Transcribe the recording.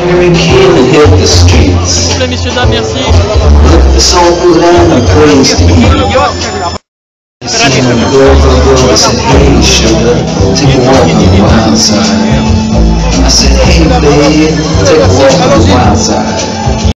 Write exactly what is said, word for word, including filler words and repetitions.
Henry came and hit the streets. S'il vous plaît, messieurs, dames, merci. Look the soulful land of praise to eat. Seen a girl from girl said, hey sugar, take a walk on the wild side. I said, hey babe, take a walk on the wild side.